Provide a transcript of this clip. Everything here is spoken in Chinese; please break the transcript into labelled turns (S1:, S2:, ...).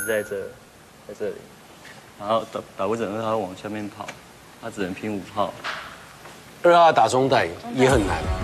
S1: 在这里，然后打不准2号往下面跑，他只能拼5号。
S2: 2号打中带也很难。